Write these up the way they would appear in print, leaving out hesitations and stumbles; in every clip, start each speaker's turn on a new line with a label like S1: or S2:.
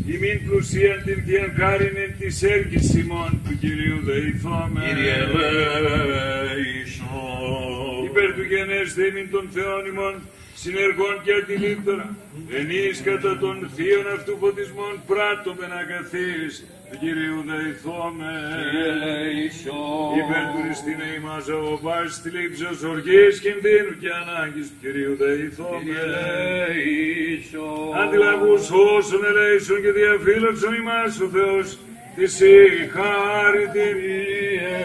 S1: ημίν πλουσίαν την Θείαν χάριν εν της έργης ημών του Κυρίου δεηθώμε.
S2: Κύριε ελέησον.
S1: Υπέρ του γενέστε ημίν των Θεών ημών, συνεργών και αντιλήπτωρα, ενείς κατά των θείων αυτού φωτισμών πράττομεν αγαθείς, του Κυρίου δεηθώμε.
S2: Κύριε ελέησον.
S1: Υπέρ του Χριστίνε ημάς αγωπάς τη λήψεως οργής κινδύνου και ανάγκης του Κυρίου δεηθώμε.
S2: Κύριε ελέησον.
S1: Αντιλαβούς όσων ελέησον και διαφύλαξον ημάς ο Θεός της η χάριτην.
S2: Κύριε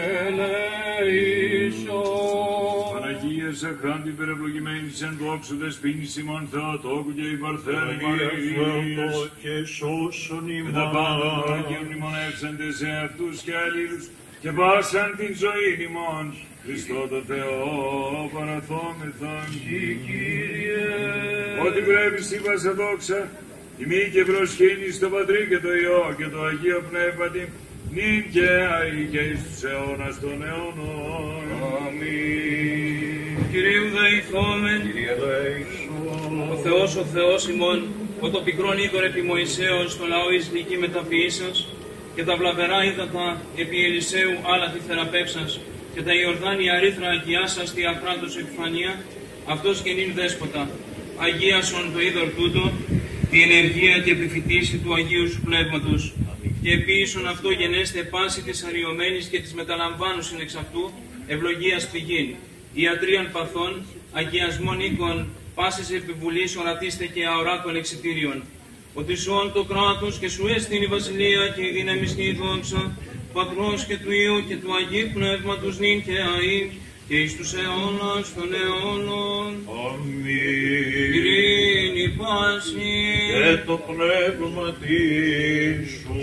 S2: ελέησον.
S1: Παναγία αχράντη υπερευλογημένης εν δόξου δεσποίνης ημών Θεοτόκου και η Παρθένη Μαρίας.
S2: Και σώσον
S1: Και τα πάντα των
S2: ημάς.
S1: Αγίων μνημονεύσαντες σε αυτούς και αλλήλους και πάσαν την ζωή ημών. Χριστό το Θεό παραθόμεθον.
S2: Κύριε.
S1: Ότι πρέπει σύμβασα δόξα, ημί και προσκύνη στο Πατρί και το Υιό και το Αγίο Πνεύματι, νυν και αεί και εις τους αιώνας των αιώνων.
S2: Αμήν.
S3: Κυρίου δεηθόμεν,
S2: Κύριε ελέησον.
S3: ο Θεός ημών, ο το πικρόν είδωρ επί Μωυσέως, το λαό εις λυκή μεταποιήσας, και τα βλαβερά ύδατα επί Ελισαίου άλλα τη θεραπεύσας, και τα Ιορδάνια ρήθρα αγιάσας τη αφράντος επιφανία, αυτός και νυν δέσποτα. Αγίασον το είδωρ τούτο, τη ενεργεία και επιφυτίση του Αγίου σου Πνεύματος, και επίησον αυτό γενέστε πάση της αριωμένης και της μεταλαμβάνουσιν εξ αυτού, ευλογίας πηγήν. Ιατρίαν παθών, αγιασμών οίκων, πάσης επιβουλής ορατίστε και αοράκων εξιτήριων. Ότι σώον το κράτος και σου έστειν η βασιλεία και η δύναμη και η δόξα, Πατρός και του Υιού και του Αγίου Πνεύματος νυν και αεί, και εις τους αιώνας των αιώνων.
S2: Αμήν.
S3: Ειρήνη πάση.
S2: Και το πνεύμα σου.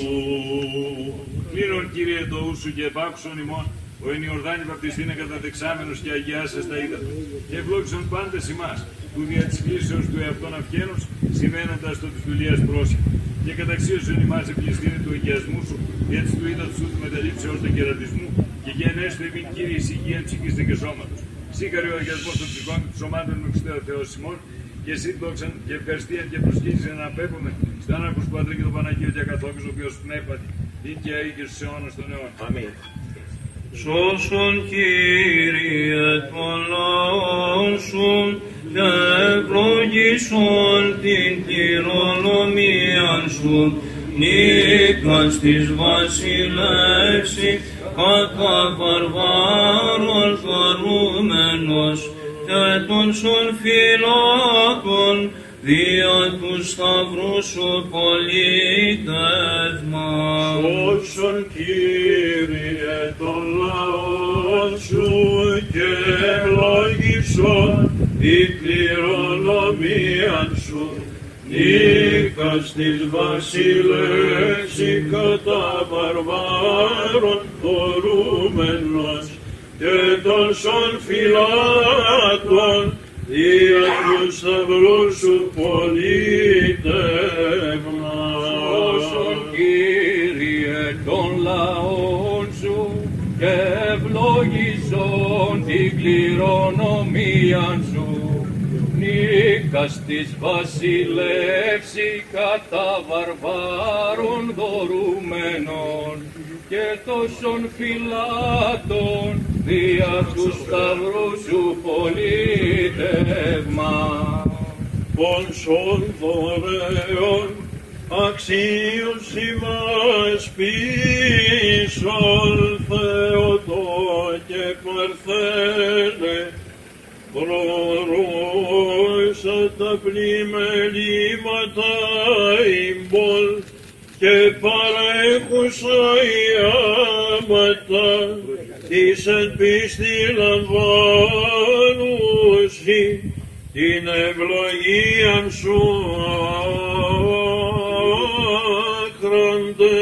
S1: Πλήρων Κύριε το ούσου και επάκουσον ημών, ο εν Ιορδάνη βαπτιστήνε καταδεξάμενος και αγιάσας τα ύδατα. Και ευλόγησον πάντες ημάς, του δια της κλήσεως του εαυτόν αυγαίνους, σημαίνοντας το της δουλείας πρόσχημα. Και καταξίωσον ημάς επληστήνε του οικιασμού σου, δια της του ύδατος σου του μεταλήψεως του κερατισμού, και γενέστο εμήν Κύριε εις υγείαν ψυχής και σώματος. Σήκαρε ο αγιασμός των ψυχών και των σωμάτων μου εξτέρα Θεός ημών, και εσύ δόξαν και ευχαριστίαν και προσκύνησαν να απέπουμε στον Άνακος του Πατρί και τον Παναγίο και Ακαθόκος, ο οποίος πνεύματι, νυν και αεί και στους αιώνας των αιώνων.
S2: Αμήν.
S3: Σώσον Κύριε των λαών σου και ευλογήσον την κληρονομίαν σου, νίκας της βασιλεύση κατά βαρβάρων χαρούμενος και των σων φυλάκων δια του σταυρού σου πολίτευμα.
S2: Σώσον Κύριε των λαών σου και ευλόγησον την κληρονομίαν σου, νίκας της βασιλεύση κατά βαρβάρων θωρούμενος και των σων φυλάκων δια του σταυρού σου πολίτευμα.
S3: Σώσον Κύριε των λαών σου και ευλόγησον την κληρονομίαν σου, νίκας της βασιλεύση κατά βαρβάρων δωρούμενων και τόσων φυλάτων δια του σταυρού σου πολίτευμα.
S2: Πόσων δωρεών αξίους ημάς πίσων Θεοτό και Παρθένε, προρόησα τα πλημελήματα ημών και παρέχουσα ιάματα της εν πίστη λαμβάνουσι την ευλογίαν σου άχραντε.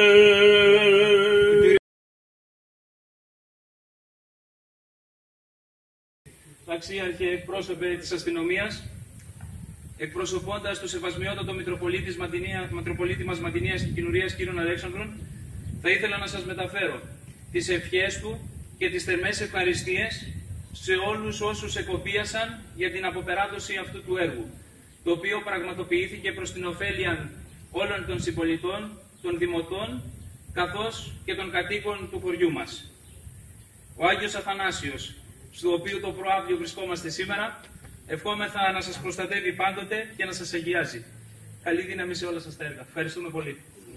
S3: Ταξίαρχε εκπρόσωπε της αστυνομίας, εκπροσωπώντας το σεβασμιότατο Μητροπολίτη μας Μαντινίας και Κοινουρίας κύριον Αλέξανδρον, θα ήθελα να σας μεταφέρω τις ευχές του και τις θερμές ευχαριστίες σε όλους όσους εκοπίασαν για την αποπεράτωση αυτού του έργου, το οποίο πραγματοποιήθηκε προς την ωφέλεια όλων των συμπολιτών, των δημοτών, καθώς και των κατοίκων του χωριού μας. Ο Άγιος Αθανάσιος, στο οποίο το προαύλιο βρισκόμαστε σήμερα, ευχόμεθα να σας προστατεύει πάντοτε και να σας αγιάζει. Καλή δύναμη σε όλα σας τα έργα. Ευχαριστούμε πολύ.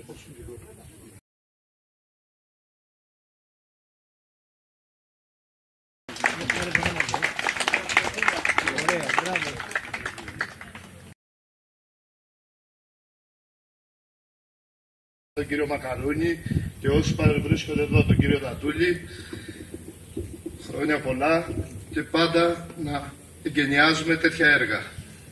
S4: Τον κύριο Μακαρούνη και όσους παρευρίσκονται εδώ, τον κύριο Τατούλη, χρόνια πολλά και πάντα να εγκαινιάζουμε τέτοια έργα.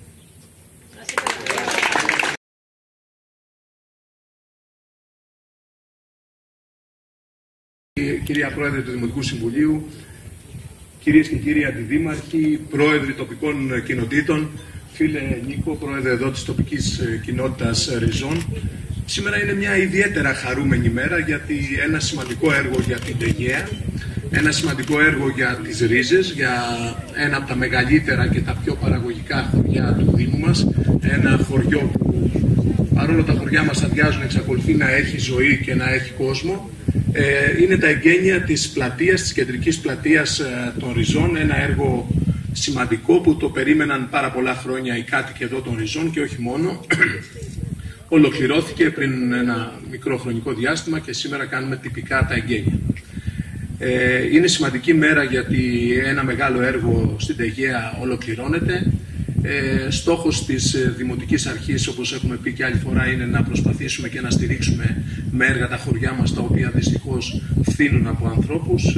S4: Κυρία Πρόεδρε του Δημοτικού Συμβουλίου, κυρίες και κύριοι αντιδήμαρχοι, πρόεδροι τοπικών κοινοτήτων, φίλε Νίκο, πρόεδρε εδώ της τοπικής κοινότητας Ριζών, σήμερα είναι μια ιδιαίτερα χαρούμενη μέρα γιατί ένα σημαντικό έργο για την Αιγαία, ένα σημαντικό έργο για τις Ρίζες, για ένα από τα μεγαλύτερα και τα πιο παραγωγικά χωριά του Δήμου μας, ένα χωριό που παρόλο τα χωριά μας αδειάζουν εξακολουθεί να έχει ζωή και να έχει κόσμο. Είναι τα εγγένεια της πλατείας, της κεντρικής πλατείας των Ριζών, ένα έργο σημαντικό που το περίμεναν πάρα πολλά χρόνια οι κάτοικοι εδώ των Ριζών και όχι μόνο. Ολοκληρώθηκε πριν ένα μικρό χρονικό διάστημα και σήμερα κάνουμε τυπικά τα εγγένεια. Είναι σημαντική μέρα γιατί ένα μεγάλο έργο στην Αιγαία ολοκληρώνεται. Στόχος της Δημοτικής Αρχής, όπως έχουμε πει και άλλη φορά, είναι να προσπαθήσουμε και να στηρίξουμε με έργα τα χωριά μας, τα οποία δυστυχώς φθήνουν από ανθρώπους,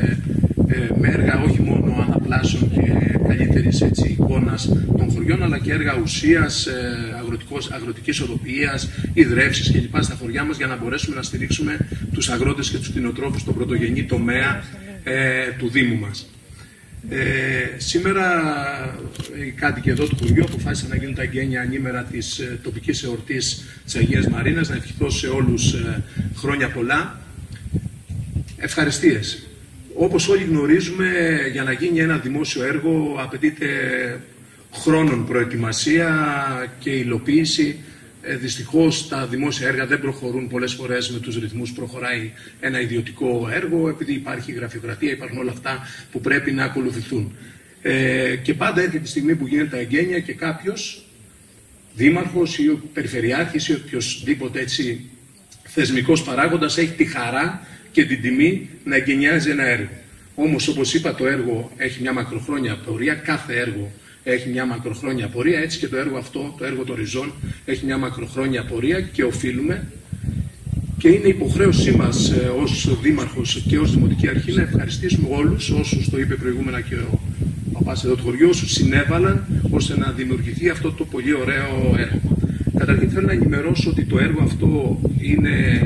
S4: με έργα όχι μόνο αναπλάσεων και καλύτερης εικόνας των χωριών, αλλά και έργα ουσίας, αγροτικής οδοποιίας, ιδρεύσεις κλπ. Στα χωριά μας, για να μπορέσουμε να στηρίξουμε τους αγρότες και τους κτηνοτρόφους στον πρωτογενή τομέα του Δήμου μας. Σήμερα οι κάτοικοι εδώ του χωριού αποφάσισαν να γίνουν τα εγγένεια ανήμερα της τοπικής εορτής της Αγίας Μαρίνας. Να ευχηθώ σε όλους χρόνια πολλά. Ευχαριστίες. Όπως όλοι γνωρίζουμε, για να γίνει ένα δημόσιο έργο απαιτείται χρόνων προετοιμασία και υλοποίηση. Δυστυχώς τα δημόσια έργα δεν προχωρούν πολλές φορές με τους ρυθμούς που προχωράει ένα ιδιωτικό έργο, επειδή υπάρχει γραφειοκρατία, υπάρχουν όλα αυτά που πρέπει να ακολουθηθούν. Και πάντα έρχεται τη στιγμή που γίνεται τα εγγένεια και κάποιος δήμαρχος ή ο περιφερειάρχης ή οποιοσδήποτε έτσι θεσμικός παράγοντας έχει τη χαρά και την τιμή να εγκαινιάζει ένα έργο. Όμως, όπως είπα, το έργο έχει μια μακροχρόνια πορεία, κάθε έργο έχει μια μακροχρόνια πορεία, έτσι και το έργο αυτό, το έργο των Ριζών, έχει μια μακροχρόνια πορεία και οφείλουμε και είναι υποχρέωσή μας ως Δήμαρχος και ως Δημοτική Αρχή να ευχαριστήσουμε όλους όσους, το είπε προηγούμενα και ο παπάς εδώ του χωριού, όσους συνέβαλαν ώστε να δημιουργηθεί αυτό το πολύ ωραίο έργο. Καταρχήν θέλω να ενημερώσω ότι το έργο αυτό είναι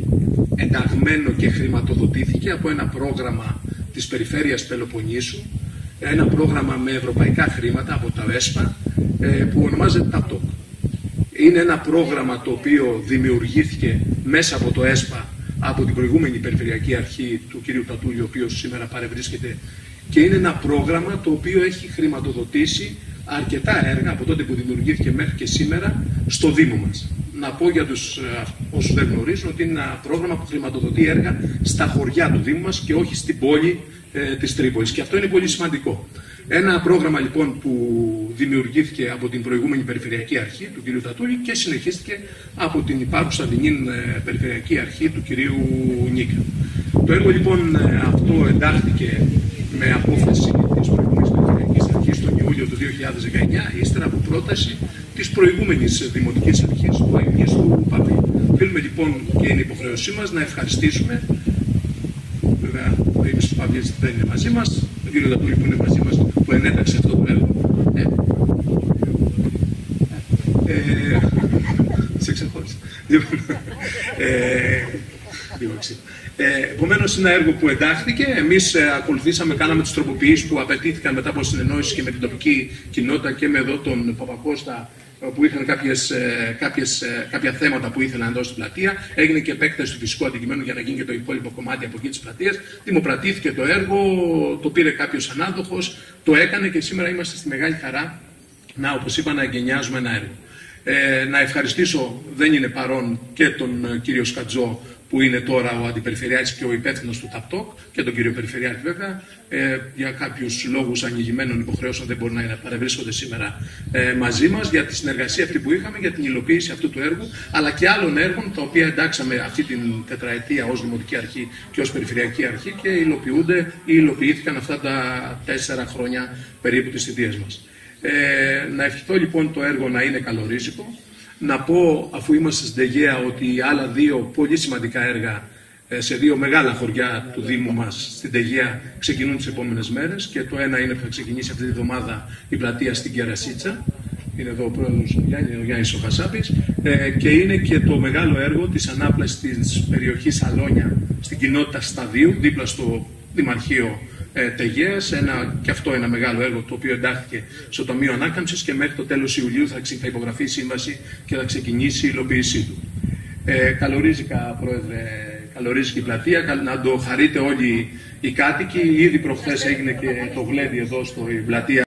S4: ενταγμένο και χρηματοδοτήθηκε από ένα πρόγραμμα της Περιφέρειας Πελοποννήσου, ένα πρόγραμμα με ευρωπαϊκά χρήματα από τα ΕΣΠΑ που ονομάζεται ΤΑΠΤΟΚ. Είναι ένα πρόγραμμα το οποίο δημιουργήθηκε μέσα από το ΕΣΠΑ από την προηγούμενη Περιφερειακή Αρχή του κ. Τατούλη, ο οποίος σήμερα παρευρίσκεται, και είναι ένα πρόγραμμα το οποίο έχει χρηματοδοτήσει αρκετά έργα από τότε που δημιουργήθηκε μέχρι και σήμερα στο Δήμο μας. Να πω για όσους δεν γνωρίζουν ότι είναι ένα πρόγραμμα που χρηματοδοτεί έργα στα χωριά του Δήμου μας και όχι στην πόλη της Τρίπολης. Και αυτό είναι πολύ σημαντικό. Ένα πρόγραμμα λοιπόν που δημιουργήθηκε από την προηγούμενη Περιφερειακή Αρχή του κ. Τατούλη και συνεχίστηκε από την υπάρχουσα την Περιφερειακή Αρχή του κ. Νίκα. Το έργο λοιπόν αυτό εντάχθηκε με απόφαση της προηγούμενης Περιφερειακής Αρχής τον Ιούλιο του 2019, ύστερα από πρόταση της προηγούμενης Δημοτικής Αρχής του Αγίου Παπή. Θέλουμε λοιπόν και είναι υποχρέωσή μας να ευχαριστήσουμε, βέβαια ο Ήμις του Παπής δεν είναι μαζί μας, τον κύριο Τατούλη που είναι μαζί μας, που ενέταξε αυτό το έργο. Σε ξεχώρισα. Επομένως, είναι ένα έργο που εντάχθηκε. Εμείς ακολουθήσαμε, κάναμε τις τροποποιήσεις που απαιτήθηκαν μετά από συνεννόηση και με την τοπική κοινότητα και με εδώ τον Παπακώστα, που είχαν κάποια θέματα που ήθελαν εδώ στην πλατεία. Έγινε και επέκταση του φυσικού αντικειμένου για να γίνει και το υπόλοιπο κομμάτι από εκεί της πλατείας. Δημοπρατήθηκε το έργο, το πήρε κάποιος ανάδοχος, το έκανε και σήμερα είμαστε στη μεγάλη χαρά να, όπως είπα, να εγκαινιάζουμε ένα έργο. Να ευχαριστήσω, δεν είναι παρόν, και τον κύριο Σκατζό, που είναι τώρα ο Αντιπεριφερειάρχης και ο υπεύθυνος του ΤΑΠΤΟΚ, και τον κύριο Περιφερειάρχη βέβαια, για κάποιους λόγους ανοιγημένων υποχρεώσεων δεν μπορεί να παρευρίσκονται σήμερα μαζί μας, για τη συνεργασία αυτή που είχαμε, για την υλοποίηση αυτού του έργου, αλλά και άλλων έργων τα οποία εντάξαμε αυτή την τετραετία ως Δημοτική Αρχή και ως Περιφερειακή Αρχή και υλοποιούνται ή υλοποιήθηκαν αυτά τα 4 χρόνια περίπου της θητείας μας. Να ευχηθώ λοιπόν το έργο να είναι καλορίζικο. Να πω, αφού είμαστε στην Αιγαία, ότι άλλα 2 πολύ σημαντικά έργα σε 2 μεγάλα χωριά του Δήμου μας στην Αιγαία ξεκινούν τις επόμενες μέρες, και το ένα είναι που θα ξεκινήσει αυτή τη βδομάδα η πλατεία στην Κερασίτσα. Είναι εδώ ο πρόεδρος ο Γιάννης ο Χασάπης, και είναι και το μεγάλο έργο της ανάπλασης της περιοχής Σαλόνια στην κοινότητα Σταδίου, δίπλα στο Δημαρχείο Αιγαίας, και αυτό ένα μεγάλο έργο το οποίο εντάχθηκε στο Ταμείο Ανάκαμψης, και μέχρι το τέλος Ιουλίου θα υπογραφεί η σύμβαση και θα ξεκινήσει η υλοποίησή του. Καλορίζικα, Πρόεδρε, καλορίζικη πλατεία, να το χαρείτε όλοι οι κάτοικοι. Ήδη προχθές έγινε και το γλέντι εδώ στην πλατεία.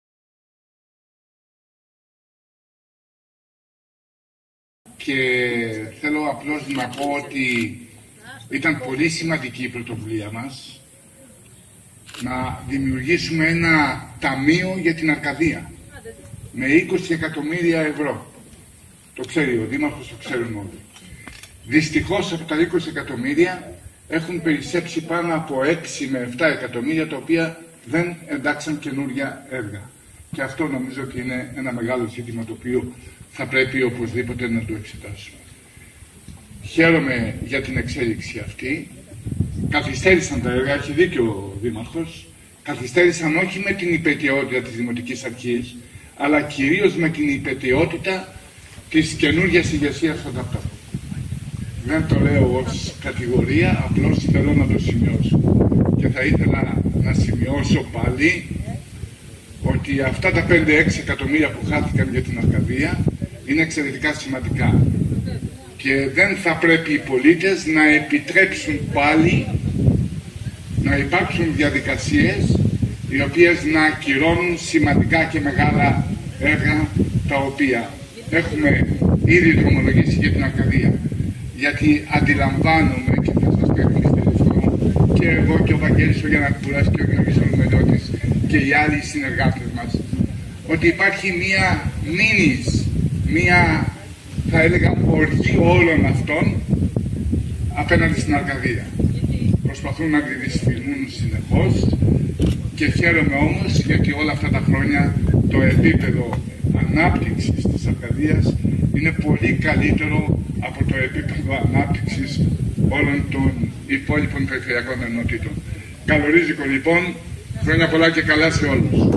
S5: Και θέλω απλώς να πω ότι ήταν πολύ σημαντική η πρωτοβουλία μας να δημιουργήσουμε ένα ταμείο για την Αρκαδία με 20 εκατομμύρια ευρώ. Το ξέρει ο Δήμαρχος, το ξέρουν όλοι. Δυστυχώς από τα 20 εκατομμύρια έχουν περισσέψει πάνω από 6 με 7 εκατομμύρια, τα οποία δεν εντάξαν καινούργια έργα. Και αυτό νομίζω ότι είναι ένα μεγάλο ζήτημα το οποίο θα πρέπει οπωσδήποτε να το εξετάσουμε. Χαίρομαι για την εξέλιξη αυτή. Καθυστέρησαν τα έργα, έχει δίκιο ο Δήμαρχος. Καθυστέρησαν όχι με την υπετιότητα της Δημοτικής Αρχής, αλλά κυρίως με την υπετιότητα της καινούργιας ηγεσίας στον ΤΑΠΤΟΚ. Δεν το λέω ως κατηγορία, απλώς θέλω να το σημειώσω. Και θα ήθελα να σημειώσω πάλι ότι αυτά τα 5-6 εκατομμύρια που χάθηκαν για την Αρκαδία είναι εξαιρετικά σημαντικά. Και δεν θα πρέπει οι πολίτες να επιτρέψουν πάλι να υπάρξουν διαδικασίες οι οποίες να ακυρώνουν σημαντικά και μεγάλα έργα τα οποία έχουμε ήδη δρομολογήσει για την Αρκαδία. Γιατί αντιλαμβάνομαι, και θα σας περιοριστώ, και εγώ και ο Βαγγέλης ο Γιαννακούρας και ο Γιώργης Ολομελώτης και οι άλλοι συνεργάτες μας, ότι υπάρχει μία θα έλεγα οργή όλων αυτών απέναντι στην Αρκαδία. Προσπαθούν να τη δυσφημούν συνεχώς, και χαίρομαι όμως γιατί όλα αυτά τα χρόνια το επίπεδο ανάπτυξης της Αρκαδίας είναι πολύ καλύτερο από το επίπεδο ανάπτυξης όλων των υπόλοιπων περιφερειακών ενότητων. Καλορίζικο λοιπόν, χρόνια πολλά και καλά σε όλους.